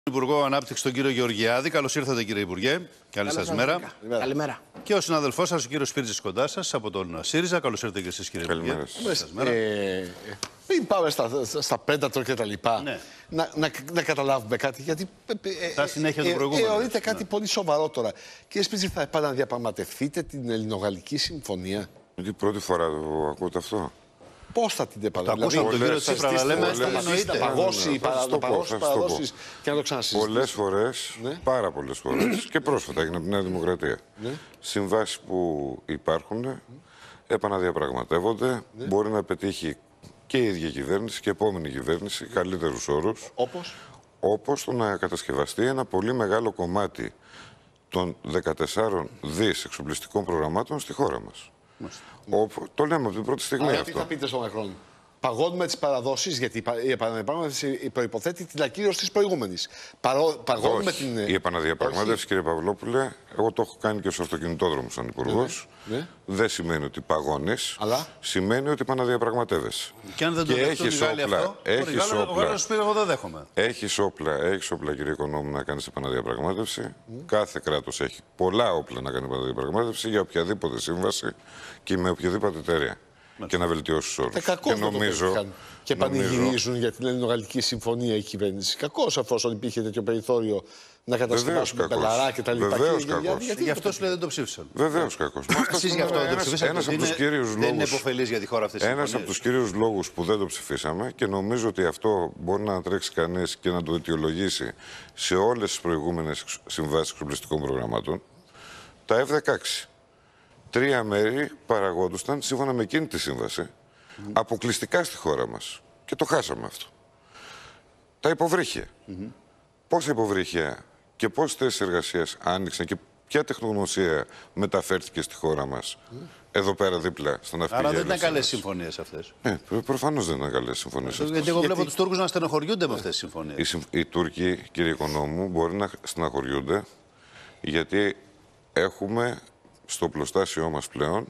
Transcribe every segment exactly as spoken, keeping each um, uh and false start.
Υπουργό Ανάπτυξη, τον κύριο Γεωργιάδη. Καλώς ήρθατε, κύριε Υπουργέ. Καλή σας μέρα. Καλημέρα. Και ο συνάδελφός σας, ο κύριος Σπύρτζης, κοντά σας από τον ΣΥΡΙΖΑ. Καλώς ήρθατε και εσείς, κύριε Υπουργέ. Καλημέρα. Ε, μην πάμε στα, στα πέντατρο και τα λοιπά. Ναι. Να, να, να καταλάβουμε κάτι. Γιατί. Τα συνέχεια του προηγούμενου. Θεωρείτε κάτι ναι. πολύ σοβαρό τώρα. Κύριε Σπύρτζη, θα επαναδιαπραγματευτείτε την Ελληνογαλλική Συμφωνία? Είναι πρώτη φορά το ακούτε αυτό. Πώς θα την επαναλάβετε? Τα ακούσαμε τον κύριο Τσίπρα, αλλά λέμε να παγώσει, παραδόσεις και να το ξανασυζητήσουμε. Πολλές φορές, ναι. πάρα πολλές φορές, και πρόσφατα έγινε από τη Νέα Δημοκρατία. Ναι. Συμβάσεις που υπάρχουν, mm. επαναδιαπραγματεύονται, ναι. μπορεί να πετύχει και η ίδια κυβέρνηση και η επόμενη κυβέρνηση καλύτερους όρους. Όπως? Όπως το να κατασκευαστεί ένα πολύ μεγάλο κομμάτι των δεκατεσσάρων δις εξοπλιστικών προγραμμάτων στη χώρα μας. Όπου, το λέμε από την πρώτη στιγμή. Αλλά αυτό. τι θα πείτε στον Μακρόν? Παγώνουμε τις παραδόσεις, γιατί η επαναδιαπραγμάτευση προϋποθέτει την ακύρωση της προηγούμενης. Παγώνουμε Όχι. την. Η επαναδιαπραγμάτευση, Όχι. κύριε Παυλόπουλε, εγώ το έχω κάνει και στο αυτοκινητόδρομο σαν υπουργός. Ναι, ναι. Δεν σημαίνει ότι παγώνεις. Αλλά σημαίνει ότι επαναδιαπραγματεύεσαι. Και αν δεν το έχεις όπλα. Αυτό, Έχεις όπλα. Εγώ δεν δέχομαι. Έχεις όπλα, έχεις όπλα, κύριε Οικονόμου, να κάνεις επαναδιαπραγμάτευση. Mm. Κάθε κράτος έχει πολλά όπλα να κάνει επαναδιαπραγμάτευση για οποιαδήποτε σύμβαση και με οποιαδήποτε εταιρεία. Και να βελτιώσει τους όρους. Και νομίζω. Και πανηγυρίζουν για την Ελληνογαλλική Συμφωνία η κυβέρνηση. Κακώς, εφόσον υπήρχε τέτοιο περιθώριο να κατασκευάσουν πελαρά και τα λοιπά. Βεβαίως κακώς. Γιατί γι' αυτό σου λέει δεν το ψήφισαν. Βεβαίως κακώς. Εσείς γι' αυτό δεν το ψηφίσατε. Ένας από τους κύριους λόγους. Δεν είναι υποφελής για τη χώρα αυτή. Ένας από τους κύριους λόγους που δεν το ψηφίσαμε, και νομίζω ότι αυτό μπορεί να τρέξει κανείς και να το αιτιολογήσει σε όλες τις προηγούμενες συμβάσεις εξοπλιστικών προγραμμάτων, τα εφ δεκαέξι. Τρία μέρη παραγόντουσαν σύμφωνα με εκείνη τη σύμβαση mm. αποκλειστικά στη χώρα μας. Και το χάσαμε αυτό. Τα υποβρύχια. Mm-hmm. Πόσα υποβρύχια και πόσες θέσεις εργασίας άνοιξαν και ποια τεχνογνωσία μεταφέρθηκε στη χώρα μας. Mm. Εδώ πέρα δίπλα στον ναυπηγείο. Άρα δεν ήταν καλές συμφωνίες αυτές. Ναι, προφανώς δεν ήταν καλές συμφωνίες αυτές. Γιατί εγώ βλέπω Γιατί... τους Τούρκους να στενοχωριούνται με αυτές τις συμφωνίες. Οι, οι Τούρκοι, κύριε Οικονόμου, μπορεί να στενοχωριούνται γιατί έχουμε στο πλωστάσιό μας πλέον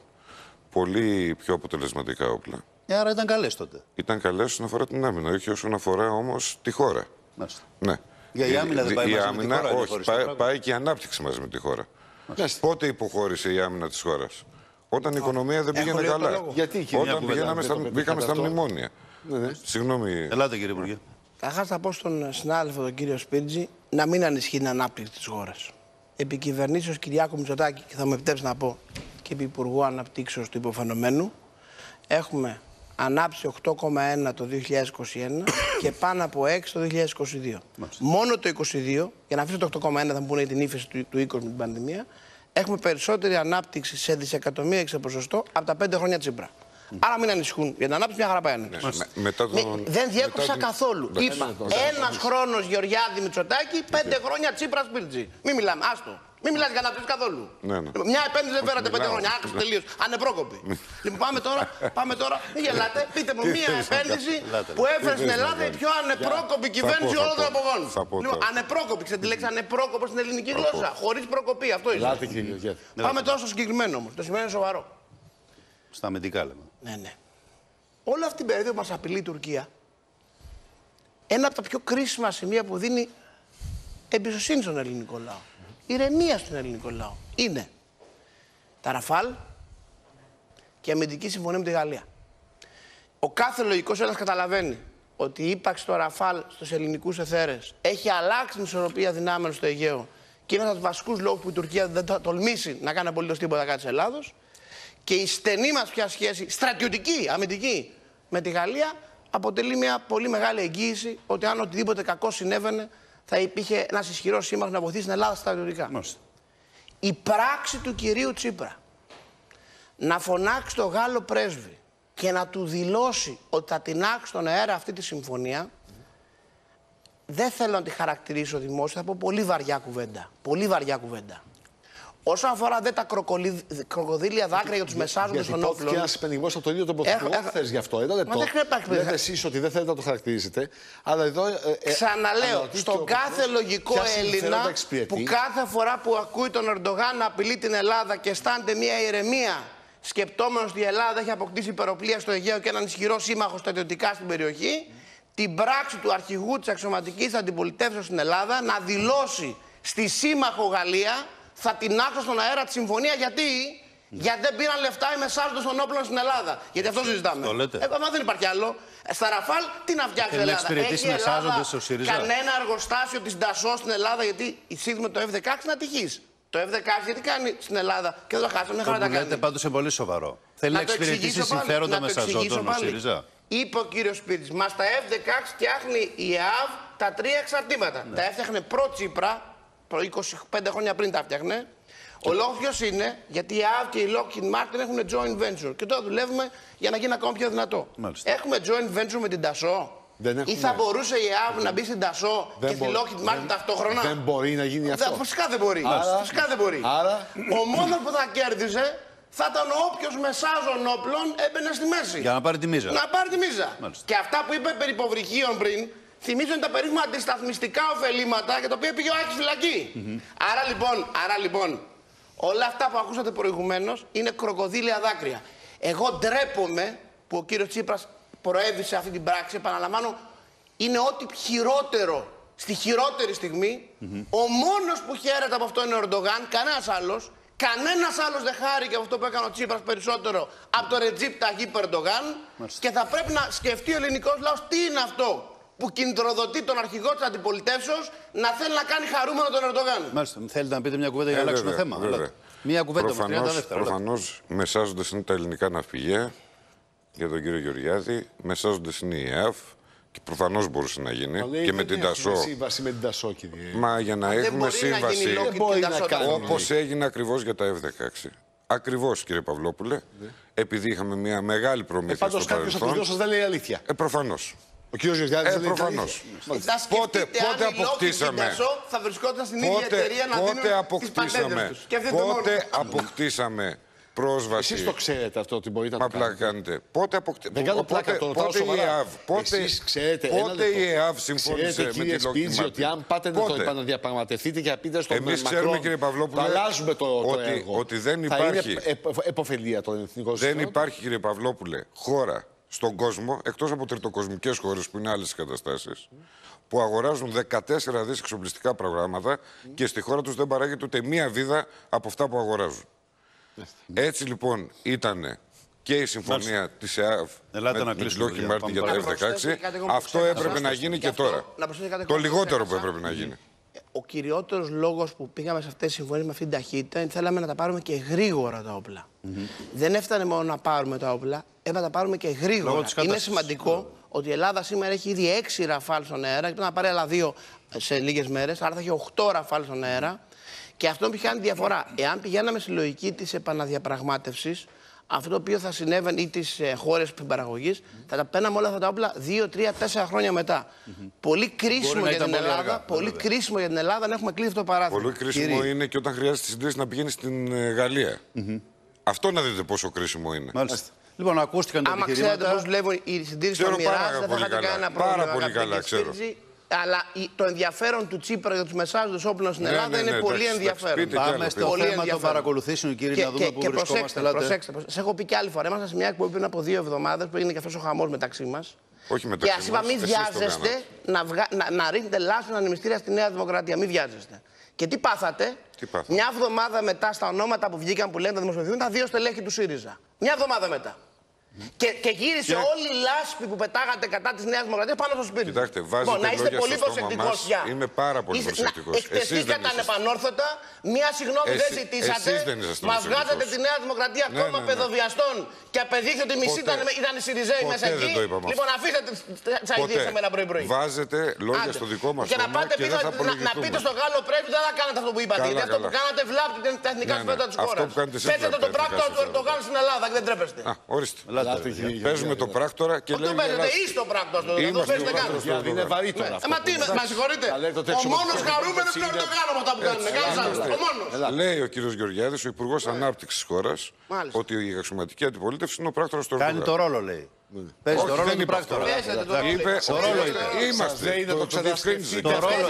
πολύ πιο αποτελεσματικά όπλα. Ε, άρα ήταν καλές τότε. Ήταν καλές όσον αφορά την άμυνα, όχι όσον αφορά όμως τη χώρα. Μάλιστα. Ναι. Για η άμυνα δεν πάει η μαζί άμυνα, με τη χώρα. Όχι, πάει, πάει και η ανάπτυξη μαζί με τη χώρα. Μάλιστα. Πότε υποχώρησε η άμυνα της χώρας? Όταν η οικονομία δεν πήγαινε καλά. Γιατί, Όταν πήγαμε στα, μπήκαμε στα μνημόνια. Ναι, ναι. Συγγνώμη. Ελάτε, κύριε Υπουργέ. Καταρχάς θα πω στον συνάδελφο τον κύριο Σπύρτζη να μην ανισχύει την ανάπτυξη της χώρας. Επί κυβερνήσεως Κυριάκου Μητσοτάκη, και θα μου επιτρέψει να πω και επί Υπουργού Αναπτύξεως του υποφαινομένου, έχουμε ανάπτυξη οκτώ κόμμα ένα το δύο χιλιάδες είκοσι ένα και πάνω από έξι το δύο χιλιάδες είκοσι δύο. Μάλιστα. Μόνο το είκοσι δύο, για να αφήσω το οκτώ κόμμα ένα θα μου πούνε την ύφεση του, του είκοσι με την πανδημία, έχουμε περισσότερη ανάπτυξη σε δισεκατομμύρια σε ποσοστό από τα πέντε χρόνια Τσίπρα. Mm. Άρα μην ανησυχούν. Για την ανάπτυξη μια χαρά πάει. Ναι, με, τον... με, δεν διέκοψα μετά... καθόλου. Ναι. Είπα ένας χρόνος Γεωργιάδη Μητσοτάκη, πέντε χρόνια Τσίπρα Σπύρτζη. Μην μιλάμε, άστο. Μην μιλάς για ανάπτυξη καθόλου. Ναι, ναι. Μια επένδυση δεν φέρατε πέντε χρόνια. Άκουσε τελείως. Ανεπρόκοπη. Λοιπόν, πάμε τώρα, πάμε τώρα. Μην γελάτε. Πείτε μου μια επένδυση που έφερε στην Ελλάδα η πιο ανεπρόκοπη κυβέρνηση όλων των εποχών. Λοιπόν, ανεπρόκοπη. Ξέρετε τη λέξη ανεπρόκοπο στην ελληνική γλώσσα. Χωρίς προκοπή. Αυτό είναι. Πάμε τώρα στο συγκεκριμένο όμως. Το σημαίνει σοβαρό. Στα αμυντικά λέμε. Ναι, ναι. Όλη αυτή την περίοδο που μας απειλεί η Τουρκία, ένα από τα πιο κρίσιμα σημεία που δίνει εμπιστοσύνη στον ελληνικό λαό, ηρεμία στον ελληνικό λαό, είναι τα Ραφάλ και η αμυντική συμφωνία με τη Γαλλία. Ο κάθε λογικός Έλληνας καταλαβαίνει ότι η ύπαρξη των Ραφάλ στους ελληνικούς εθέρες έχει αλλάξει την ισορροπία δυνάμεων στο Αιγαίο και είναι ένας από τους βασικούς λόγους που η Τουρκία δεν θα τολμήσει να κάνει απολύτως τίποτα κάτι της Ελλάδος. Και η στενή μας πια σχέση, στρατιωτική, αμυντική, με τη Γαλλία, αποτελεί μια πολύ μεγάλη εγγύηση ότι αν οτιδήποτε κακό συνέβαινε, θα υπήρχε ένας ισχυρός σύμμαχος να βοηθήσει την Ελλάδα στρατιωτικά. Μάλιστα. Η πράξη του κυρίου Τσίπρα να φωνάξει τον Γάλλο πρέσβη και να του δηλώσει ότι θα τεινάξει στον αέρα αυτή τη συμφωνία, δεν θέλω να τη χαρακτηρίσω δημόσια, θα πω πολύ βαριά κουβέντα. Πολύ βαριά κουβέντα. Όσον αφορά δε τα κροκοδίλια δάκρυα για τους μεσάζοντες των όπλων. Και ένα υπενιγμός από τον ίδιο τον Πρωθυπουργό χθες γι' αυτό. Ένα λεπτό. Λέτε εσείς ότι δεν θέλετε να το χαρακτηρίζετε. Αλλά εδώ. Ε, ε, Ξαναλέω, στον κάθε λογικό Έλληνα που κάθε φορά που ακούει τον Ερντογάν να απειλεί την Ελλάδα και αισθάνεται μια ηρεμία, σκεπτόμενος ότι η Ελλάδα έχει αποκτήσει υπεροπλία στο Αιγαίο και έναν ισχυρό σύμμαχο στρατιωτικά στην περιοχή, την πράξη του αρχηγού της αξιωματικής αντιπολιτεύσεως στην Ελλάδα να δηλώσει στη σύμμαχο Γαλλία θα τεινάξω στον αέρα τη συμφωνία. Γιατί? Γιατί δεν πήραν λεφτά οι μεσάζοντες των όπλων στην Ελλάδα. Γιατί αυτό συζητάμε. Το λέτε. Ε, μα δεν υπάρχει άλλο. Στα Ραφάλ τι να φτιάξει η Ελλάδα. Έχει η Ελλάδα κανένα εργοστάσιο της Ντασό στην Ελλάδα? Γιατί εισήγουμε το εφ δεκαέξι να τυχείς. Το εφ δεκαέξι γιατί κάνει στην Ελλάδα και δεν το χάσαμε. Αυτό που λέτε πάντως είναι πολύ σοβαρό. Θέλει να, να εξυπηρετήσει συμφέροντα μεσαζόντων ο ΣΥΡΙΖΑ. Είπε ο κύριος Σπύριτς, μας τα εφ δεκαέξι φτιάχνει η ΕΑΒ τα τρία εξαρτήματα. Ναι. Τα έφτιαχνε προ-Τσίπρα, προ είκοσι πέντε χρόνια πριν τα φτιάχνε. Ο λόγος ποιος είναι? Γιατί η ΕΑΒ και η Lockheed Martin έχουν joint venture. Και τώρα δουλεύουμε για να γίνει ακόμα πιο δυνατό. Μάλιστα. Έχουμε joint venture με την Dassault. Ή θα μπορούσε η ΕΑΒ να μπει στην Dassault και στη Lockheed Martin ταυτόχρονα? Δεν μπορεί να γίνει αυτό. Φυσικά δεν μπορεί. Άρα, Φυσικά δεν μπορεί. Άρα... Ο μόνος που θα κέρδιζε θα ήταν όποιος μεσάζων όπλων έμπαινε στη μέση. Για να πάρει τη μίζα. Να πάρει τη μίζα. Μάλιστα. Και αυτά που είπε περί υποβρυχίων πριν, θυμίζουν τα περίφημα αντισταθμιστικά ωφελήματα για τα οποία πήγε ο Άκης φυλακή. Mm-hmm. Άρα λοιπόν, άρα λοιπόν, όλα αυτά που ακούσατε προηγουμένως είναι κροκοδίλια δάκρυα. Εγώ ντρέπομαι που ο κύριος Τσίπρας προέβησε αυτή την πράξη. Επαναλαμβάνω, είναι ό,τι χειρότερο στη χειρότερη στιγμή. Mm-hmm. Ο μόνος που χαίρεται από αυτό είναι ο Ερντογάν, κανένας άλλος. Κανένας άλλος δεν χάρηκε από αυτό που έκανε ο Τσίπρας περισσότερο από το Ρετζίπ Ταγίπ Ερντογάν. Και θα πρέπει να σκεφτεί ο ελληνικός λαός τι είναι αυτό που κινητροδοτεί τον αρχηγό της αντιπολιτεύσεως να θέλει να κάνει χαρούμενο τον Ερντογάν. Μάλιστα. Θέλετε να πείτε μια κουβέντα για να ε, αλλάξουμε θέμα? Βέβαια. Μια κουβέντα προφανώς, με τριάντα δεύτερα. Προφανώς μεσάζοντες είναι τα ελληνικά ναυπηγεία για τον κύριο Γεωργιάδη. Μεσάζοντες είναι η ΕΑΒ. Και προφανώς μπορούσε να γίνει. Λέει, και με την Dassault. Σύμβαση με την Dassault, κύριε. Μα για να δεν έχουμε σύμβαση. Δεν μπορεί να κάνει. Όπως έγινε ακριβώς για τα εφ δεκαέξι. Ακριβώς, κύριε Παυλόπουλε. Ναι. Επειδή είχαμε μια μεγάλη προμήθεια. Ε, πάντως στο κάποιος παρελθόν. από τους σας δεν λέει αλήθεια. Ε, προφανώς. Ο κύριος Γεωργιάδης ε, δεν λέει προφανώς. αλήθεια. Πότε, πότε αποκτήσαμε. Θα βρισκόταν στην πότε, ίδια εταιρεία να πότε δίνουν αποκτήσαμε. τις τους. Πότε αποκτήσαμε πρόσβαση. Εσείς το ξέρετε αυτό ότι μπορείτε να Μα το κάνετε. πλάκα κάνετε. Πότε αποκτήσαμε. Δεν κάνω πλάκα, το ρωτάω πότε η σοβαρά. ΕΑΒ. Πότε, Εσείς ξέρετε, πότε η ΕΑΒ συμφώνησε ξέρετε, με κύριε την Σπίτζη, Lockheed ότι αν Martin. πάτε να Πότε? το επαναδιαπραγματευτείτε και να πείτε στον Εμείς Μακρόν, ξέρουμε, κύριε Παυλόπουλε, θα αλλάζουμε το, το ότι, έργο. ότι δεν θα υπάρχει. είναι επ, επωφελία των εθνικών Δεν συμφέροντων. υπάρχει, κύριε Παυλόπουλε, χώρα στον κόσμο, εκτός από τριτοκοσμικές χώρες που είναι άλλες καταστάσεις, που αγοράζουν δεκατέσσερα δις εξοπλιστικά προγράμματα και στη χώρα τους δεν παράγεται ούτε μία βίδα από αυτά που αγοράζουν. Έτσι λοιπόν ήταν και η συμφωνία της ΕΑΒ με την Lockheed Martin για το εφ δεκαέξι. Αυτό έπρεπε να γίνει και τώρα. Το λιγότερο που έπρεπε να γίνει. Ο κυριότερος λόγος που πήγαμε σε αυτές τις συμφωνίες με αυτήν την ταχύτητα είναι θέλαμε να τα πάρουμε και γρήγορα τα όπλα. Mm-hmm. Δεν έφτανε μόνο να πάρουμε τα όπλα, έπρεπε να τα πάρουμε και γρήγορα. Είναι σημαντικό ότι η Ελλάδα σήμερα έχει ήδη έξι ραφάλ στον αέρα και πρέπει να πάρει άλλα δύο σε λίγες μέρες, άρα θα έχει οκτώ ραφάλ στον αέρα. Και αυτό που κάνει διαφορά. Εάν πηγαίναμε στη λογική της επαναδιαπραγμάτευσης, αυτό το οποίο θα συνέβαινε ή τις ε, χώρες παραγωγής, mm-hmm. θα τα παίρναμε όλα αυτά τα όπλα δύο, τρία, τέσσερα χρόνια μετά. Mm-hmm. Πολύ κρίσιμο για την Ελλάδα, αργά, πολύ βέβαια. κρίσιμο για την Ελλάδα να έχουμε κλείσει αυτό το παράθυρο. Πολύ κρίσιμο Κύριε. είναι και όταν χρειάζεται συντήρηση να πηγαίνει στην ε, Γαλλία. Mm-hmm. Αυτό να δείτε πόσο κρίσιμο είναι. Μάλιστα. Λοιπόν, ακούστηκαν τα επιχειρήματα. Άμα ξέρετε πώς δουλεύουν οι συντήρησεις των Μοιράζ, δεν θα είχατε κανένα πρόβλημα. Πάρα πολύ καλά, ξέρω. Αλλά το ενδιαφέρον του Τσίπρα για τους μεσάζοντες όπλων στην Ελλάδα ναι, ναι, ναι, είναι ναι, πολύ εντάξει, ενδιαφέρον. Πάμε στο πολύ θέμα των παρακολουθήσεων, κύριε, και, να δούμε και, πού και βρισκόμαστε. Προσέξτε, προσέξτε, σε έχω πει και άλλη φορά. Ήμασταν σε μια εκπομπή πριν από δύο εβδομάδες που έγινε και αυτός ο χαμός μεταξύ μας. Όχι μεταξύ μας. Και ας είπα, μην βιάζεστε να, βγα... να, να ρίχνετε λάσπη ανεμιστήρια στη Νέα Δημοκρατία. Μην βιάζεστε. Και τι πάθατε? Τι πάθατε? Μια εβδομάδα μετά στα ονόματα που βγήκαν που λένε τα δημοσιογραφία, τα δύο στελέχη του ΣΥΡΙΖΑ. Μια εβδομάδα μετά. Mm. Και, και γύρισε και... όλη η λάσπη που πετάγατε κατά της Νέας Δημοκρατίας πάνω στο σπίτι. Κοιτάξτε, βάζετε λοιπόν, να είστε πολύ προσεκτικός πια. Είμαι πάρα πολύ προσεκτικός. Εκτεθήκατε ανεπανόρθωτα, μία συγγνώμη Εσύ, δεν ζητήσατε. Μας βγάζατε τη Νέα Δημοκρατία ναι, κόμμα ναι, ναι. παιδοβιαστών και απεδείχθη ότι μισή ήταν, ήταν οι Σιριζέοι μέσα εκεί. Λοιπόν, αφήστε τις αηδίες εμένα πρωί-πρωί. Βάζετε λόγια στο δικό μας κόμμα και δεν θα απολογηθούμε. Να πείτε στον Γάλλο πρέπει δεν θα κάνετε αυτό που είπατε. Γιατί αυτό που κάνατε βλάπτει τα εθνικά συμφέροντα της χώρας. Θέσετε τον πράκτορα του Ερντογάν στην Ελλάδα και δεν τρέπεστε. Ορίστε. Παίζουμε το πράκτορα και λέμε. Αυτό παίζετε, είστε ο πράκτορας. Δεν παίζετε καν. Είναι βαρύ τώρα. Μα τι, μα συγχωρείτε. Ο μόνος χαρούμενος είναι ο Ερντογάν από αυτά που κάνουν. Κανένας άλλος. Ο μόνος. Λέει ο κύριος Γεωργιάδης, ο Υπουργός Ανάπτυξης της χώρας, ότι η αξιωματική αντιπολίτευση είναι ο πράκτορας του Ερντογάν. Κάνει το ρόλο, λέει. Παίζει το ρόλο του πράκτορα. Είπε, είμαστε. Το διευκρίνησε.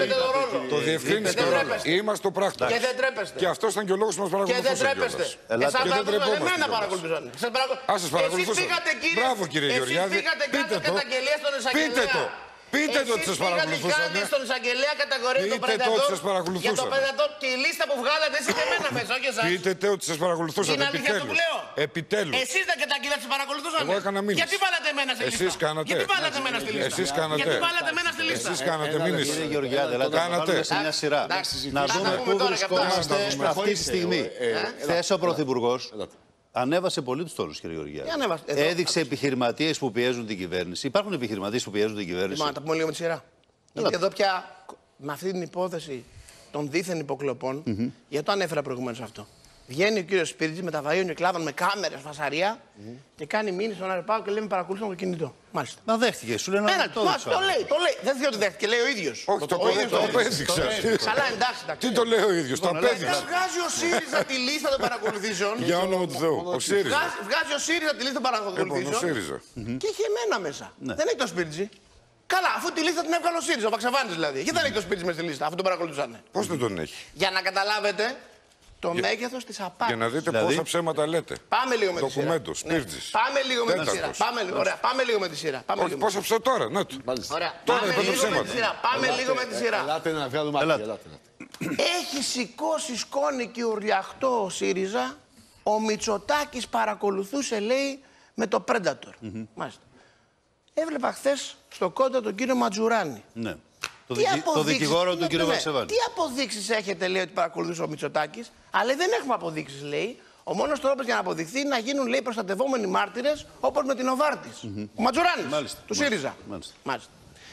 Το διευκρίνησε. Είμαστε ο πράκτορας. Και δεν τρέπεστε. Και αυτό ήταν και ο λόγος που μας παρακολουθούσε. Και δεν τρέπεστε. Και δεν τρεπόμαστε. Εμένα παρακολουθούσαν. Ας σας παρακολουθούσαν. Μπράβο κύριε Γεωργιάδη. Εσείς πήγατε κάτω καταγγελίες στον εισαγγελέα. Πείτε το ότι σας παρακολουθούσαν. Εσείς στον εισαγγελέα κατηγορείτε τον Πείτε το ότι σας Predator παρακολουθούσαν. για το Predator και η λίστα που βγάλατε εσείς και εμένα μέσα, όχι εσάς. Πείτε το ότι σας παρακολουθούσαν. Είναι αλήθεια αυτό που λέω. Επιτέλους. Εσείς δεν και τα κύρια σας παρακολουθούσαν. Εγώ έκανα μήνυση. Γιατί βάλατε εμένα στη λίστα. Εσείς κάνατε. Γιατί βάλατε εμένα στη λίστα. Εσείς κάνατε. Γιατί βάλατε εμένα στη λίστα. Εσείς κάνατε μήνυση. Κύριε Γεωργιάδη, ελάτε να κάνατε. βάλουμε σε μια σειρά. Να Θα τα δούμε πούμε πού τώρα και αυτά. βρισκόμαστε αυτή τη στιγμή. Χθες ο Πρωθυπουργός ανέβασε πολύ τους τόνους, κύριε Γεωργιάδη. Τι ανέβασε? Εδώ. Έδειξε επιχειρηματίες που πιέζουν την κυβέρνηση. Υπάρχουν επιχειρηματίες που πιέζουν την κυβέρνηση. Λοιπόν, να τα πούμε λίγο με τη σειρά. Γιατί εδώ πια με αυτή την υπόθεση των δίθεν υποκλοπών, mm-hmm. γιατί το ανέφερα προηγουμένως αυτό. Βγαίνει ο κύριος Σπίρτζης με τα βαΐων κλάδων, με κάμερες, φασαρία mm-hmm. και κάνει μήνυση στον Αρεπάο και λέει με παρακολουθούν το κινητό. Μάλιστα. Μα δέχτηκε, σου λένε Ένα, το, το λέει, το λέει. Δεν θέλω ότι δέχτηκε, λέει ο ίδιος. Όχι, το απέδειξα. Καλά, εντάξει, εντάξει. Τι το λέει ο ίδιος, το απέδειξα. Βγάζει ο ΣΥΡΙΖΑ τη λίστα των παρακολουθήσεων. Για όνομα του Θεού. Ο ΣΥΡΙΖΑ. Βγάζει ο ΣΥΡΙΖΑ τη λίστα των παρακολουθήσεων. Και έχει εμένα μέσα. Δεν έχει το Σπίρτζη. Καλά, αφού τη λίστα την έβγαλε ο ΣΥΡΙΖΑ, ο Παξαβάνης δηλαδή. Γιατί δεν έχει το Σπίρτζη με στη λίστα, αφού τον παρακολουθούσαν. Πώς δεν τον έχει. Για να καταλάβετε το Για... μέγεθος της απάτης. Για να δείτε δηλαδή... πόσα ψέματα λέτε. Πάμε λίγο με τη σειρά. Ντοκουμέντο, Σπίρτζης. Πάμε λίγο με τη σειρά. Πάμε, ωραία, πάμε λίγο με τη σειρά. Πάμε Όχι, πόσα ψέματα τώρα, να του. Ωραία. Τώρα Πάμε είπα το λίγο με ψέματα. τη σειρά. Πάμε λίγο με τη σειρά. Ελάτε να βγάλουμε άκρη. Έχει σηκώσει σκόνη και ουρλιαχτό ο ΣΥΡΙΖΑ. Ο Μητσοτάκης παρακολουθούσε, λέει, με το Predator. Mm-hmm. Μάλιστα. Έβλεπα χθες στο κόντα τον κύριο Ματζουράνη. Ναι. Το, Τι δικη... το δικηγόρο του κύριο Βαρσεβάνη. Τι αποδείξεις έχετε, λέει, ότι παρακολουθούσε ο Μητσοτάκης, αλλά δεν έχουμε αποδείξεις, λέει. Ο μόνος τρόπος για να αποδειχθεί είναι να γίνουν, λέει, προστατευόμενοι μάρτυρες, όπως με την Οβάρτης. Mm-hmm. Ο Ματζουράνης, μάλιστα, του μάλιστα, ΣΥΡΙΖΑ. Μάλιστα. Μάλιστα.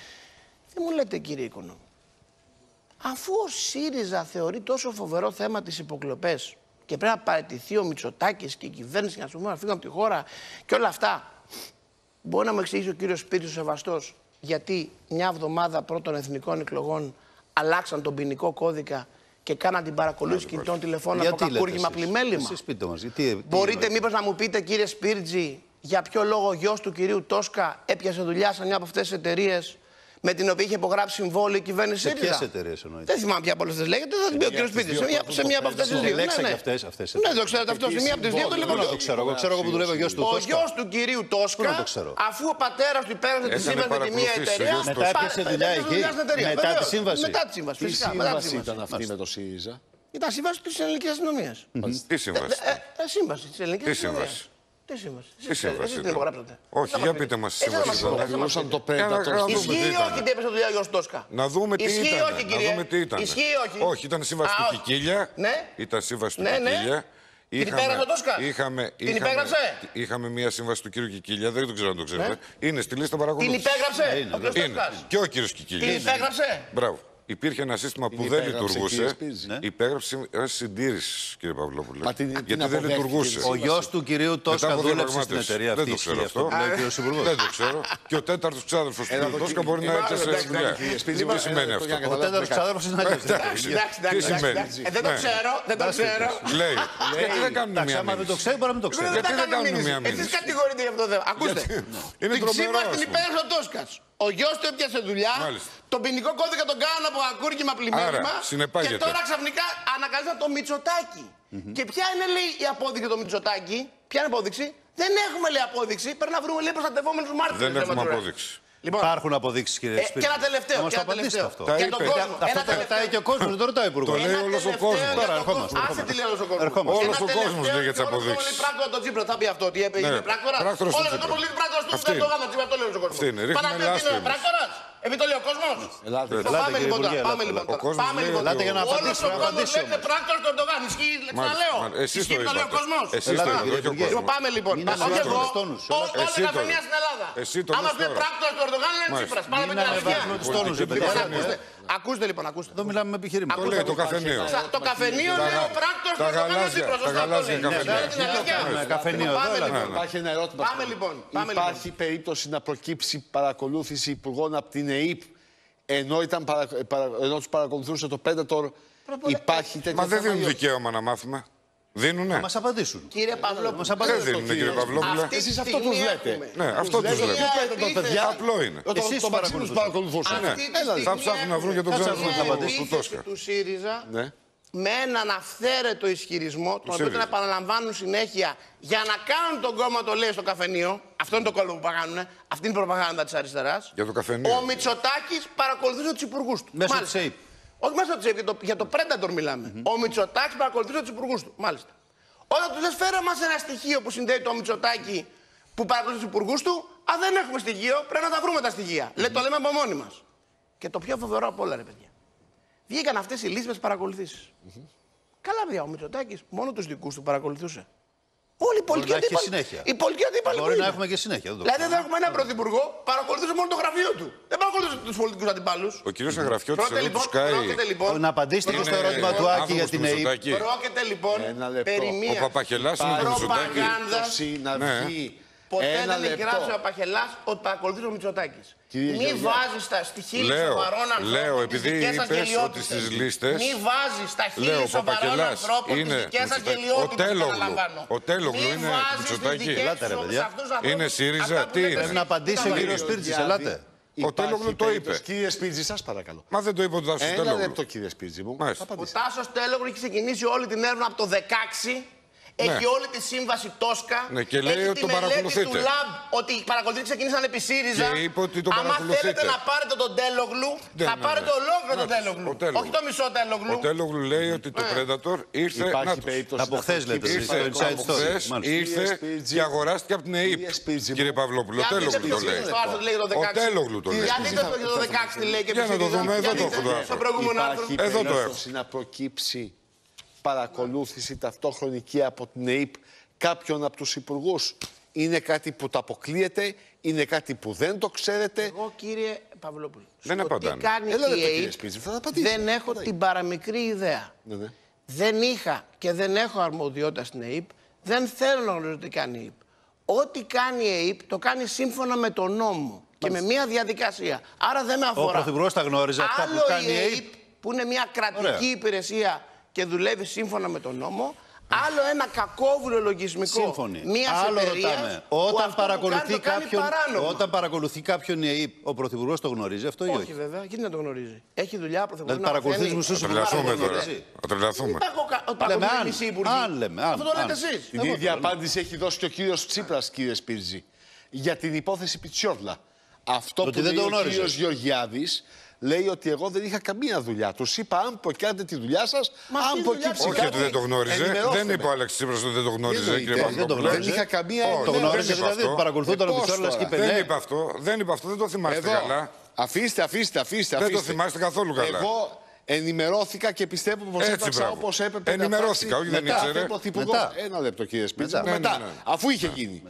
Δεν μου λέτε, κύριε Οικονόμου, αφού ο ΣΥΡΙΖΑ θεωρεί τόσο φοβερό θέμα τις υποκλοπές και πρέπει να παραιτηθεί ο Μητσοτάκης και η κυβέρνηση για να σου πούμε να φύγουν από τη χώρα και όλα αυτά, μπορεί να μου εξηγήσει ο κύριος Σπίρτζης ο Σεβαστός γιατί μια εβδομάδα πρώτων εθνικών εκλογών αλλάξαν τον ποινικό κώδικα και κάναν την παρακολούθηση κινητών τηλεφώνων από κακούργημα πλημέλημα. Μπορείτε μήπως να μου πείτε, κύριε Σπίρτζη, για ποιο λόγο ο γιος του κυρίου Τόσκα έπιασε δουλειά σε μια από αυτές τις εταιρείες με την οποία είχε υπογράψει συμβόλαιο η κυβέρνηση ΣΥΡΙΖΑ. Σε ποιες εταιρείες εννοείται? Δεν θυμάμαι ποια από όλες τις λέγεται, θα την πει ο κύριος Σπίρτζης. Σε μία από αυτές τις δύο. Λέξα και αυτές τις Ναι, το ξέρετε αυτό. Σε μία από τις δύο το λέω. Δεν το ξέρω. Εγώ ξέρω που δουλεύει ο γιος του Τόσκα. Ο γιος του κυρίου Τόσκα, αφού ο πατέρας του υπέγραψε τη σύμβαση με τη μία εταιρεία. Μετά έπιασε δουλειά εκεί. Μετά τη σύμβαση. Μετά τη σύμβαση. Τι σύμβαση ήταν αυτή με το ΣΥΡΙΖΑ? Ήταν σύμβαση της ελληνικής αστυνομίας. Τι σύμβαση? Σύμβαση της ελληνικής αστυνομίας. Τι σύμβαση? Τι σύμβαση? Εσείς την υπογράψατε. Όχι, για πείτε μας τη σύμβαση. Παρακολουθούσαν το Predator. Ισχύει ή όχι τι έπεσε δουλειά ο γιος Τόσκα? Να δούμε τι Ισχύει ήταν. όχι, Να κύριε? δούμε τι ήταν. Ισχύει όχι? Όχι, ήταν σύμβαση του Κικίλια. Ναι. Ήταν σύμβαση του Ναι, ναι. Κικίλια. Την υπέγραψε ο Τόσκα? Είχαμε, Την είχαμε, υπέγραψε? είχαμε μία σύμβαση του κύριου Κικίλια, δεν το ξέρω αν το ξέρετε. Ναι. Είναι στη λίστα παρακολούθησης. Την υπέγραψε ο κύριος Είναι. Τόσκας? Και ο κύριος Κικίλια. Την υπέγραψε? Μπράβο. Υπήρχε ένα σύστημα που Είναι δεν υπέγραψε, λειτουργούσε. κύριε Υπέγραψε σύμβαση συντήρησης, κύριε Παυλόπουλε. Μα την- Γιατί την δεν αποδέχτηκε λειτουργούσε. τη Ο γιος του κυρίου Μετά Τόσκα από δούλεψε στην διαπραγμάτευση. εταιρεία Δεν αυτή. το ξέρω Αυτό αυτό. που λέει ο κύριος Υπουργός. Δεν το ξέρω. Και ο τέταρτος ξάδερφος του κύριου Τόσκα μπορεί να έπιασε δουλειά. Τι σημαίνει αυτό? Ο τέταρτος ξάδερφος είναι άλλος. Εντάξει, εντάξει, Τι εντάξει, σημαίνει? εντάξει. Ε, Δεν το ξέρω, δεν το ξέρω. Λέει. Γιατί δεν κάνουν Εντάξει, μία άμα δεν το μήνυση? ξέρει, μπορεί να μην το ξέρει. Γιατί δεν κάνουν μία Εσείς μήνυση? κατηγορείτε για αυτό το θέμα. Ακούστε. Είναι Την τρομερό, σύμβαση ας την πούμε. υπέγραψε ο Τόσκας. Ο γιος του έπιασε δουλειά. Μάλιστα. Τον ποινικό κώδικα τον κάνανε από ακούργημα πλημέλημα. Άρα, συνεπάγεται. Και τώρα ξαφνικά ανακαλύψαν το Μητσοτάκη. Και ποια είναι, λέει, η απόδειξη του Μητσοτάκη? Ποια είναι η απόδειξη? Δεν έχουμε, λέει, απόδειξη. Πρέπει να βρούμε, λέει, προστατευόμενους μάρτυρες. Δεν λέει, έχουμε Ματζουράκη. απόδειξη. Λοιπόν, Υπάρχουν αποδείξεις, κύριε ε, Σπίρτζη. και ένα τελευταίο. Να μας Και το ένα απαντήσετε τελευταίο. αυτό. Τα Για είπε. τον κόσμο. Αυτό Ένα το ρωτάει τελευταίο. και ο κόσμος, δεν το ρωτάει ο Υπουργός. Το λέει Ένα όλος ο τελευταίο κόσμος. για Τώρα, τον ερχόμαστε, κόσμο. Άσε τι λέει όλος ο κόσμος. Ερχόμαστε. Όλος Ένα ο κόσμος τελευταίο λέει για τις και όλος ο κόσμος αποδείξεις. λέει πράκτορα τον Τσίπρα, θα πει αυτό. Τι είπε, είναι πράκτορας. πράκτορας του Όλος ο Τσίπρα. κόσμος λέει πράκτορας του Αυτή είναι. Ερντογάν, τον Τσίπρα, το λέει όλος ο κόσμος. Αυτή είναι. Ρίχνουμε Παναγιώτη λάστιχα είναι εμείς. πράκτορας. Επιτολεί ο κόσμος. Ελάτε. Λοιπόν, Ελάτε, Πάμε κύριε λοιπόν Υπουργέ, τώρα. Πάμε ελάτε. λοιπόν Ο τώρα. κόσμος Πάμε λέει λοιπόν ότι Ελάτε για να τώρα. Όλος απαντήσουμε, ο να κόσμος απαντήσουμε. λέει πράκτορας του Ερντογάν. Ισχύει, ξαναλέω. Μάλιστα. Εσείς Ισχύει το που το λέει ο είπατε. κόσμος. Εσείς το Ελάτε, είπατε, κύριε όχι ο Υπουργέ. Λοιπόν, κόσμος. πάμε λοιπόν. Μην Όχι ανεβάζουμε εγώ. τους τόνους. Όλη Εσύ η το καφενεία λες. στην Ελλάδα. Εσύ το Άμα λες πει τώρα. πράκτορας του Ερντογάν είναι Μάλιστα. Τσίπρας. Πάμε Μην με την ανεβάζουμε αρχαία. τους τόνους, ρε παιδιά. Λοιπόν, ακούστε. Ακούστε λοιπόν, ακούστε. Εδώ μιλάμε με επιχείρημα. Το λέει το καφενείο. Το καφενείο Τα λέει ο γα- πράκτορας τα του Ερντογάν είναι γαλάζια- Τσίπρας. τα Σωστά το γαλάζια λέει. καφενεία. Ναι, την αλήθεια. Με καφενείο Πάμε εδώ, λοιπόν. έλα. Υπάρχει ένα ερώτημα. Πάμε λοιπόν. Πάμε λοιπόν. Υπάρχει περίπτωση να προκύψει παρακολούθηση υπουργών από την ΕΕΠ ενώ, ήταν παρα... παρα... ενώ τους παρακολουθούσε το Predator? Υπάρχει τέτοια Μα δεν θέμα δίνουν ή όχι? δικαίωμα να μάθουμε. Δίνουνε. Μας απαντήσουν. Κύριε Παυλόπουλο, Μας Δεν απαντήσουν. δίνουνε, κύριε Παυλόπουλε. αυτή τη Εσείς αυτό στιγμή τους λέτε. έχουμε. Ναι, αυτό τους Λέτε, λέτε. το Predator, παιδιά. Απλό είναι. Το- το- Εσείς το τους Μαξίμους παρακολουθούσατε. παρακολουθούσαν. Ναι. Αυτή τη Έλα, στιγμή θα ψάχνουν να βρουν για τον έχουμε ξάδερφο μια του επίθεση Τόσκα. του ΣΥΡΙΖΑ Ναι. με έναν αυθαίρετο ισχυρισμό, τον οποίο τον επαναλαμβάνουν συνέχεια για να κάνουν τον κόμμα το λέει στο καφενείο. Αυτό είναι το κόλπο που κάνουν. Αυτή είναι η προπαγάνδα της αριστεράς. Για το καφενείο. Ο Μητσοτάκης παρακολουθούσε τους υπουργούς του. Μέσω της ΕΕΠ. Όχι μέσω της ΕΕΠ, για το, για το Predator μιλάμε. Mm-hmm. Ο Μητσοτάκης παρακολουθούσε τους υπουργούς του. Μάλιστα. Όταν του λες φέρε μας ένα στοιχείο που συνδέει το Μητσοτάκη που παρακολουθεί τους υπουργούς του, α, δεν έχουμε στοιχείο, πρέπει να τα βρούμε τα στοιχεία. Mm-hmm. Λέει, το λέμε από μόνοι μας. Και το πιο φοβερό από όλα, ρε παιδιά. Βγήκαν αυτές οι λίστες παρακολουθήσεις. Mm-hmm. Καλά, παιδιά, ο Μητσοτάκης μόνο τους δικούς του παρακολουθούσε. Όλοι οι πολιτικοί αντίπαλοι. Οι πολιτικοί αντίπαλοι. Μπορεί να έχουμε και συνέχεια. Δηλαδή, δεν έχουμε έναν πρωθυπουργό, παρακολουθούσε μόνο το γραφείο του. Δεν παρακολουθούσε τους πολιτικούς αντιπάλους. Ο κύριος Αγραφιώτης εδώ λοιπόν, τους κάει. Λοιπόν, να απαντήσετε στο ερώτημα του Άκη για την ΕΕΠ. Πρόκειται λοιπόν περί μιας ο Παπαχελάς είναι προπαγάνδας. Ποτέ δεν εκγράψε ο Παπαχελάς ότι παρακολουθεί ο Μητσοτάκης. Μη βάζει στα χείλη σοβαρών ανθρώπων τις δικές σας γελιότητες. Μη βάζει στα χείλη σοβαρών ανθρώπων τις δικές σας γελιότητες. Ο Τέλογλου είναι Μητσοτάκη. Είναι ΣΥΡΙΖΑ. Τι είναι. Πρέπει να απαντήσει ο κύριος Σπίρτζης. Ελάτε. Ο Τέλογλου το είπε. Κύριε Σπίρτζη, σας παρακαλώ. Μα δεν το είπε ο Τάσος Τέλογλου. Ένα λεπτό, κύριε Σπίρτζη μου. Ο Τάσος Τέλογλου έχει ξεκινήσει όλη την έρευνα από το δεκαέξι. Έχει ναι. όλη τη σύμβαση Τόσκα. Ναι, και λέει έχει ότι τη το μελέτη παρακολουθείτε. του Λαμπ ότι οι παρακολουθήσεις ξεκίνησαν επί ΣΥΡΙΖΑ. Και είπε ότι το άμα παρακολουθείτε. θέλετε να πάρετε τον Τέλογλου, ναι, θα ναι, πάρετε ναι. ολόκληρο ναι, τον Τέλογλου. Τέλογλου. Όχι το μισό Τέλογλου. Ο Τέλογλου λέει ότι το Predator ήρθε. Υπάρχει περίπτωση από χθες λέτε. Ήρθε και αγοράστηκε από την ΕΕΠ. Κύριε Παυλόπουλο, ο Τέλογλου το λέει. Ο Τέλογλου το λέει. Γιατί το δεκαέξι λέει και Για να το δούμε, εδώ το έχω. Υπάρχει περίπτωση να προκύψει παρακολούθηση ταυτόχρονική από την ΕΕΠ κάποιον από τους υπουργούς. Είναι κάτι που το αποκλείεται, είναι κάτι που δεν το ξέρετε. Εγώ, κύριε Παυλόπουλο, δεν απαντάνε. Τι κάνει Έλα, η ΕΕΠ, δεν έχω Έλα. την παραμικρή ιδέα. Ναι, ναι. Δεν είχα και δεν έχω αρμοδιότητα στην ΕΕΠ, δεν θέλω να γνωρίζω τι κάνει η ΕΕΠ. Ό,τι κάνει η ΕΕΠ το κάνει σύμφωνα με τον νόμο και με μια διαδικασία. Άρα δεν με αφορά. Ο Πρωθυπουργός τα γνώριζε αυτά που κάνει η ΕΕΠ, που είναι μια κρατική Ωραία. υπηρεσία και δουλεύει σύμφωνα με τον νόμο. Άλλο ένα κακόβουλο λογισμικό. Σύμφωνοι. Μια Άλλο εταιρείας, ρωτάμε. Όταν παρακολουθεί, κάνει, κάποιον, όταν παρακολουθεί κάποιον η ΕΕΠ, ο Πρωθυπουργός το γνωρίζει αυτό ή όχι? Όχι, βέβαια. Γιατί να το γνωρίζει. Έχει δουλειά πρωθυπουργός. Δηλαδή παρακολουθεί μισούς υπουργούς. Θα τρελαθούμε τώρα. Θα τρελαθούμε. Αν λέμε. Αυτό το λέτε εσείς. Την ίδια απάντηση έχει δώσει και ο κύριος Τσίπρας, κύριε Σπίρτζη, για την υπόθεση Πιτσιόρλα. Αυτό που λέει ο κύριος Γεωργιάδης λέει ότι εγώ δεν είχα καμία δουλειά. Τους είπα, αν προκάνετε τη δουλειά σας, αν προκύψει κάτι. Όχι ότι δεν το γνώριζε. Δεν είπε ο Αλέξης Τσίπρας ότι δεν το γνώριζε, κύριε Παυλόπουλο. Δεν είχα καμία ιδέα. Το γνώριζε δηλαδή. Παρακολουθούνταν ο Πιτσιόρλας και είπε. Δεν είπε αυτό. Δεν είπε αυτό. Δεν το θυμάστε καλά. Αφήστε, αφήστε, αφήστε. Δεν το θυμάστε καθόλου καλά. Εγώ ενημερώθηκα και πιστεύω πως έπραξα όπως έπρεπε. Ενημερώθηκα, όχι δεν ήξερε. Ένα λεπτό, κύριε Σπίτσα. Μετά, αφού είχε γίνει.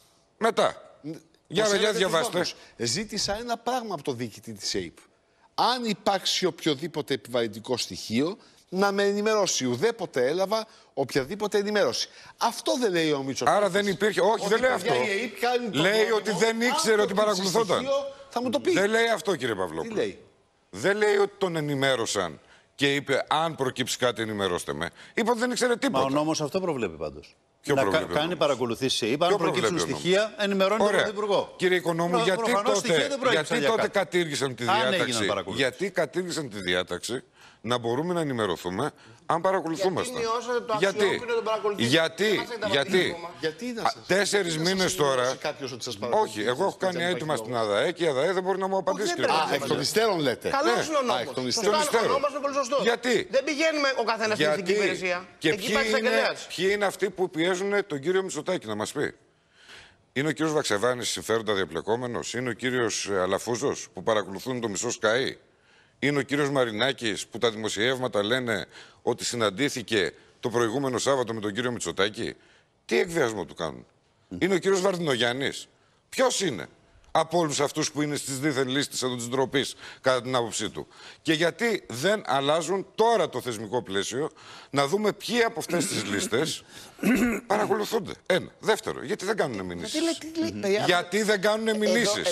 Μετά. Για διαβάστε. Ζήτησα ένα πράγμα από το διοικητή της ΕΕΠ. Αν υπάρξει οποιοδήποτε επιβαρυντικό στοιχείο, να με ενημερώσει. Ουδέποτε έλαβα οποιαδήποτε ενημέρωση. Αυτό δεν λέει ο Μητσοτάκης. Άρα δεν υπήρχε. Όχι, ότι δεν λέει αυτό. Λέει ότι δεν ήξερε ότι παρακολουθόταν. Θα μου το πει. Δεν λέει αυτό, κύριε Παυλόπουλο. Τι λέει? Δεν λέει ότι τον ενημέρωσαν και είπε αν προκύψει κάτι ενημερώστε με. Είπε ότι δεν ήξερε τίποτα. Μα ο νόμος αυτό προβλέπει πάντως. Ποιο να προβλέπει κα, κάνει παρακολουθήσεις. Είπα, αν προκύψουν στοιχεία, ενημερώνει τον Πρωθυπουργό. Κύριε Οικονόμου, γιατί τότε, γιατί τότε κατήργησαν τη διάταξη. Γιατί κατήργησαν τη διάταξη να μπορούμε να ενημερωθούμε αν παρακολουθούμαστε. Γιατί, γιατί, γιατί, γιατί τέσσερις μήνες τώρα. Όχι, εγώ έχω κάνει έτοιμα στην ΑΔΑΕ και η ΑΔΑΕ δεν μπορεί να μου απαντήσει. Α, εκ των υστέρων λέτε. Καλώς είναι ο νόμος. Ο νόμος είναι πολύ σωστός. Γιατί? Δεν πηγαίνουμε ο καθένας στην εθνική υπηρεσία. Και ποιοι είναι αυτοί που πιέζουν τον κύριο Μητσοτάκη να μας πει? Είναι ο κύριος Βαξεβάνης, συμφέροντα διαπλεκόμενος? Είναι ο κύριος Αλαφούζος που παρακολουθούν το μισό Sky? Είναι ο κύριος Μαρινάκης που τα δημοσιεύματα λένε ότι συναντήθηκε το προηγούμενο Σάββατο με τον κύριο Μητσοτάκη? Τι εκβιασμό του κάνουν? Mm. Είναι ο κύριος Βαρδινογιάννης? Ποιος είναι από όλους αυτούς που είναι στις δίθεν λίστες εδώ της ντροπής κατά την άποψή του? Και γιατί δεν αλλάζουν τώρα το θεσμικό πλαίσιο να δούμε ποιοι από αυτές τις λίστες παρακολουθούνται? Ένα. Δεύτερο, γιατί δεν κάνουν μηνύσεις? Γιατί δεν κάνουν μηνύσεις?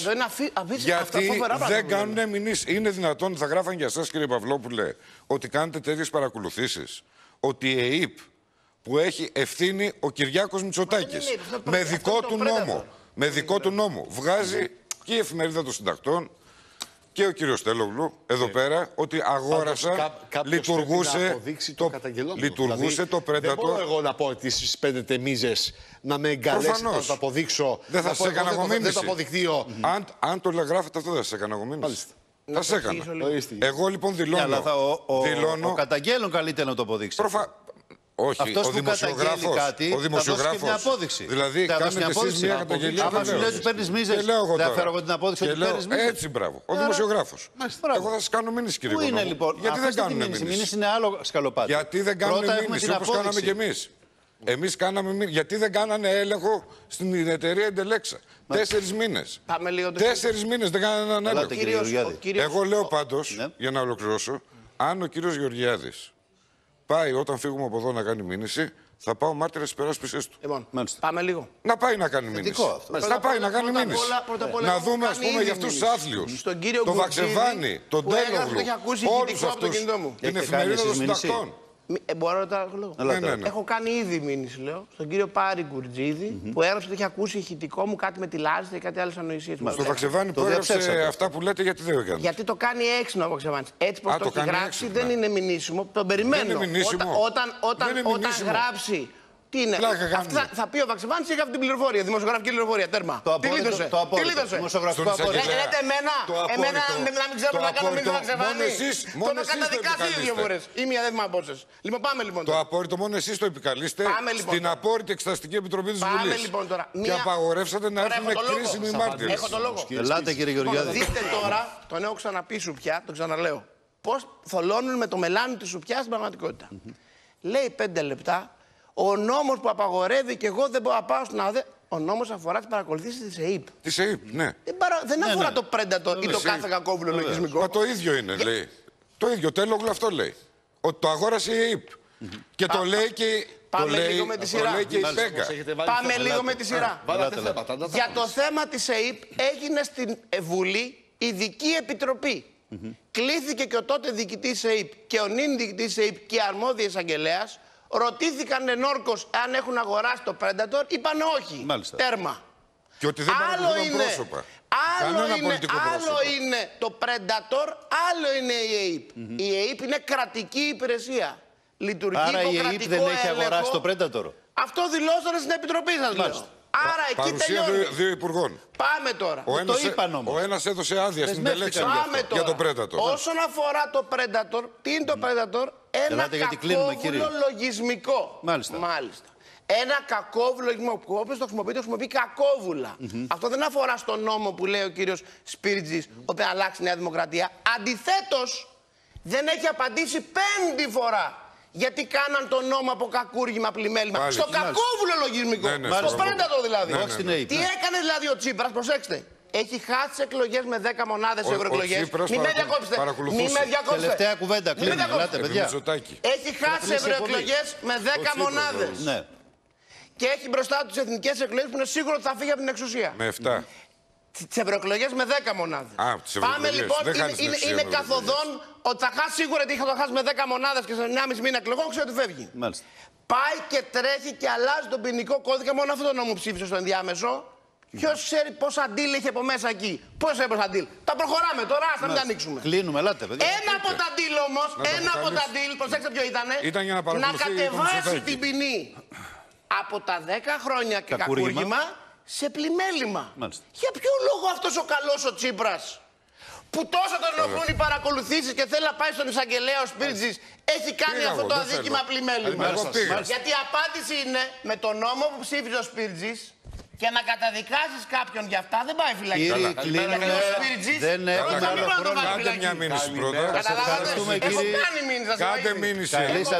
Γιατί δεν κάνουν μηνύσεις? Είναι δυνατόν, θα γράφαν για εσάς, κύριε Παυλόπουλε, ότι κάνετε τέτοιες παρακολουθήσεις? Ότι η ΕΕΠ που έχει ευθύνη ο Κυριάκος Μητσοτάκης με δικό του νόμο, με δικό του νόμο βγάζει και η εφημερίδα των συντακτών και ο κύριος Τέλογλου εδώ πέρα ότι αγόρασα, Πάντως, λειτουργούσε, το, το, το λειτουργούσε δηλαδή, το Predator. Δεν μπορώ εγώ να πω ότι στις πέντε τεμίζες να με εγκαλέσει να το αποδείξω. Δεν θα σε έκανα εγώ μήνυση. Δεν το αποδεικτείω. Mm-hmm. Αν, αν το γράφετε αυτό δεν θα σε έκανα εγώ μήνυση. Θα σε έκανα. Εγώ λοιπόν δηλώνω. Αλλά θα, ο, ο, δηλώνω... ο καταγγέλων καλείται να το αποδείξει. Προφα... Όχι, αυτός ο που καταγγέλει κάτι, ο δημοσιογράφος, θα δώσει και μια απόδειξη. Δηλαδή, θα κάνετε εσείς μια καταγγελία. Άμα σου λέει ότι παίρνεις μίζες, θα φέρω εγώ την απόδειξη ότι παίρνεις μίζες. Έτσι, μπράβο. Ο δημοσιογράφος. Εγώ θα σας κάνω μήνυση, κύριε Κονόμου. Πού είναι λοιπόν, γιατί δεν κάνουν μήνυση. Μήνυση είναι άλλο σκαλοπάτι. Γιατί δεν κάνουν μήνυση, όπως κάναμε κι εμείς. Εμείς κάναμε μήνυση. Γιατί δεν κάνανε έλεγχο στην εταιρεία Εντελέξα. Τέσσερις μήνες. Τέσσερις μήνες δεν κάνανε έναν έλεγχο. Εγώ λέω πάντως, για να ολοκληρώσω, αν ο κύριος Γεωργιάδης πάει όταν φύγουμε από εδώ να κάνει μήνυση, θα πάω μάρτυρας της υπεράσπισης του. Λοιπόν, πάμε λίγο. Να πάει να κάνει μήνυση. Να πάει να κάνει μήνυση. Να δούμε, ας πούμε, για αυτούς τους άθλιους. Το Βαξεβάνη, τον Τέλογλου, όλους αυτούς. Την εφημερίδα των συντακτών. Ε, μπορώ να το λέω. Ναι, ναι, ναι. Έχω κάνει ήδη μήνυση, λέω, στον κύριο Πάρη Γκουρτζίδη, mm-hmm. που έγραψε ότι είχε ακούσει ηχητικό μου κάτι με τη Λάζη και κάτι άλλες ανοησίες. Στο Βαξεβάνη που έγραψε αυτά που λέτε, γιατί δεν έκανε. Γιατί το κάνει έξυπνο ο Βαξεβάνης. Έτσι πως το, το έχει γράψει έξυπνα. Δεν είναι μηνύσιμο. Τον περιμένω. Δεν είναι μηνύσιμο. Όταν, όταν, όταν, όταν γράψει. Τι είναι, θα, θα πει ο Βαξεβάνης είχε αυτή την πληροφορία, δημοσιογραφική πληροφορία, τέρμα. Το απόρριτο, το απόρριτο, δημοσιογραφικό απόρριτο. Λέτε εμένα, εμένα να μην ξέρω να κάνω μήνυμα Βαξεβάνη. Το να καταδικάσει οι δύο φορές. Ή μία δεν είμαι απόψες. Λοιπόν, πάμε λοιπόν. Το απόρριτο μόνο εσείς το επικαλείστε στην απόρριτη Εξεταστική Επιτροπή της Βουλής. Πάμε λοιπόν τώρα. Και απαγορεύσατε να έρθουν κρίσιμοι μάρτυρες. Έχω το λόγο. Ελάτε κύριε Γεωργιάδη. Δείτε τώρα, τον έχω ξαναπεί σουπιά, το ξαναλέω. Πώς θολώνουν με το μελάνι τη σουπιά στην πραγματικότητα. Λέει πέντε λεπτά. Ο νόμος που απαγορεύει και εγώ δεν μπορώ να πάω στην ΑΔΕ. Ο νόμος αφορά τις παρακολουθήσεις της ΕΕΠ. Της ΕΕΠ, ναι. Δεν, παρα... δεν ναι, αφορά ναι. το Predator ή το κάθε κακόβουλο λογισμικό. Μα το ίδιο είναι, Για... λέει. Το ίδιο, Τέλογλου αυτό λέει. Ότι το αγόρασε η ΕΕΠ. Mm-hmm. Και Πα... το λέει και, Πάμε το λέει... λίγο με τη σειρά. Το λέει και η ΠΕΚΑ. Πάμε λίγο με τη σειρά. Για το θέμα της ΕΕΠ έγινε στην Βουλή ειδική επιτροπή. Mm-hmm. Κλήθηκε και ο τότε διοικητής ΕΕΠ και ο νυν διοικητής ΕΕΠ και αρμόδια εισαγγελέας. Ρωτήθηκαν ενόρκως αν έχουν αγοράσει το Predator, είπαν όχι. Μάλιστα. Τέρμα. Και ότι δεν παρακολουθούν πρόσωπα. Άλλο, είναι, άλλο είναι το Predator, άλλο είναι η ΕΕΠ. Mm-hmm. Η ΕΕΠ είναι κρατική υπηρεσία. Λειτουργεί άρα η ΕΕΠ δεν έχει έλεγχο. αγοράσει το Predator. Αυτό δηλώσατε στην Επιτροπή σας, λέω. Άρα εκεί παρουσία τελειώνει. Δύο, δύο υπουργών. Πάμε τώρα. Ο ένας, το είπαν όμως. Ο ένας έδωσε άδεια στην Τελέξα για το Predator. Όσον αφορά το Predator, τι είναι το Predator? Ένα κακόβουλο λογισμικό. Μάλιστα. Μάλιστα. Ένα κακόβουλο λογισμικό που όποιος το χρησιμοποιεί, το χρησιμοποιεί κακόβουλα. Mm-hmm. Αυτό δεν αφορά στον νόμο που λέει ο κύριος Σπίρτζης όταν αλλάξει η Νέα Δημοκρατία. Αντιθέτως, δεν έχει απαντήσει πέμπτη φορά. Γιατί κάναν τον νόμο από κακούργημα πλημέλημα. Πάλι. Στο κακόβουλο λογισμικό. Ναι, ναι, στο Predator δηλαδή. Ναι, ναι, ναι. Τι έκανε δηλαδή ο Τσίπρας, προσέξτε. Έχει χάσει τις εκλογές με δέκα μονάδες ευρωεκλογές. Μην με διακόψετε. Μην με διακόψετε. Τελευταία κουβέντα. Κλείνει. Ελάτε, παιδιά. Έχει χάσει ευρωεκλογές με δέκα μονάδες. Ναι. Και έχει μπροστά του τις εθνικές εκλογές που είναι σίγουρο ότι θα φύγει από την εξουσία. Με εφτά. Τις ευρωεκλογές με δέκα μονάδες. Α, πάμε λοιπόν, είναι, είναι, είναι καθοδόν ότι θα χάσει σίγουρα ότι θα το χάσει με δέκα μονάδες και σε ενάμιση μήνα εκλογών, ξέρω ότι φεύγει. Μάλιστα. Πάει και τρέχει και αλλάζει τον ποινικό κώδικα, μόνο αυτό το νόμο ψήφισε στο ενδιάμεσο. Ποιος ξέρει πόσα αντίλ έχει από μέσα εκεί. Πώς έπρεπε αντίλ. Τα προχωράμε τώρα, ας να μην τα ανοίξουμε. Κλείνουμε, ελάτε, παιδιά. Ένα από τα αντίλ όμως, ένα από τα αντίλ, προσέξτε ποιο ήτανε, ήταν για να, να κατεβάσει την ποινή από τα δέκα χρόνια και κακούργημα σε πλημέλημα. Μάλιστα. Για ποιο λόγο αυτός ο καλός ο Τσίπρας, που τόσο τον ενοχλούν οι παρακολουθήσεις και θέλει να πάει στον εισαγγελέα ο Σπίρτζης, έχει κάνει Πήγα αυτό εγώ, το δεν αδίκημα θέλω. πλημέλημα. Γιατί η απάντηση είναι με τον νόμο που ψήφιζε ο Σπίρτζης και να καταδικάσεις κάποιον για αυτά δεν πάει φυλακή. Κύριε, κλείνουμε. Δεν έχουμε άλλο χρόνο. Κάντε μια μήνυση πρώτα. Έχω κάνει μήνυση. Κάντε μήνυση.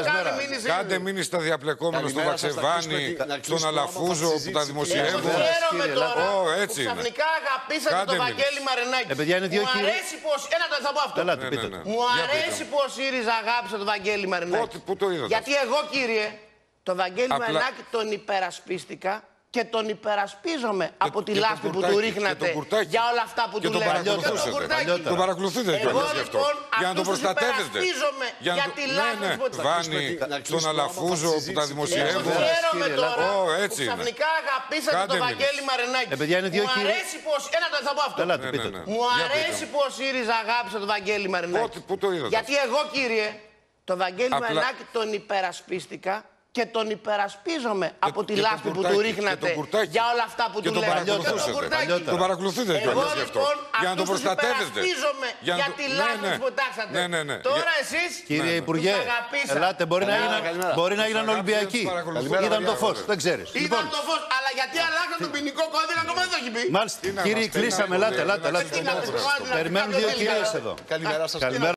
Κάντε μήνυση στα διαπλεκόμενα, στο Βαξεβάνη, στον Αλαφούζο που τα δημοσιεύουν. Χαίρομαι τώρα που ξαφνικά αγαπήσατε τον Βαγγέλη Μαρινάκη. Μου αρέσει πως... Ένα το θα πω αυτό. Μου αρέσει που ο ΣΥΡΙΖΑ αγάπησε τον Βαγγέλη Μαρινάκη. Γιατί εγώ, κύριε, τον Βαγγέλη Μαρινάκη τον υπερασπίστηκα και τον υπερασπίζομαι από τη και λάσπη τον που Κουρτάκη, του και ριχνατε τον Κουρτάκη. για όλα αυτά που Και του τον λέγατε. παρακολουθούσατε. Τον παρακολουθείτε Εγώ κιόλας γι' αυτό. λοιπόν Για να τον αυτούς τους προστατεύετε. υπερασπίζομαι Για για να τη το- λάσπη ναι, ναι. που του Βάνη, στον Αλαφούζο που τα Εγώ δημοσιεύουν. χαίρομαι τώρα Ω, που έτσι είναι. ξαφνικά αγαπήσατε Κάντε τον μήνυση. Βαγγέλη Μαρινάκη. Ε, παιδιά, είναι δύο Μου κύριοι. αρέσει πως... Ένα το θα πω αυτό. Ελάτε, Ναι, πείτε ναι, το. ναι. Μου Για αρέσει πείτε που ο ΣΥΡΙΖΑ αγάπησε τον Βαγγέλη Μαρινάκη. Πότε, πού το είδατε Γιατί εγώ, κύριε, τον Βαγγέλη Απλά- Μαρινάκη τον υπερασπίστηκα και τον υπερασπίζομαι από τη και τον λάσπη που Κουρτάκη, του και ρίχνατε τον Κουρτάκη. για όλα αυτά που Και του τον λέγατε. παρακολουθούσατε. Κουρτάκη. Τον παρακολουθείτε Εγώ κιόλας γι' αυτό. λοιπόν Για να τον αυτούς τους προστατεύετε. υπερασπίζομαι Για να για το- τη ναι, λάσπη ναι. που τάξατε. Ναι, ναι, ναι. Τώρα Για- εσείς Κύριε τους Υπουργέ, αγαπήσατε. ελάτε, μπορεί να Καλημέρα, έγιναν, καλημέρα. μπορεί να έγιναν Τους Ολυμπιακοί. αγάπησες, παρακολουθούν. Είδαν το φως, Καλημέρα, δεν ξέρεις. Ήταν Λοιπόν, το φως, αλλά γιατί αλλάξαν τον ποινικό κώδικα, ακόμα δεν το έχει πει. μάλιστα, Τι να κύριοι, μας πει, κλείσαμε, να ελάτε, πούμε, ελάτε, να ελάτε. Τι να μας πει, να πει Περιμένουν κάποιο δύο τελικά. κυρίες εδώ. Καλημέρα σας. Καλημέρα.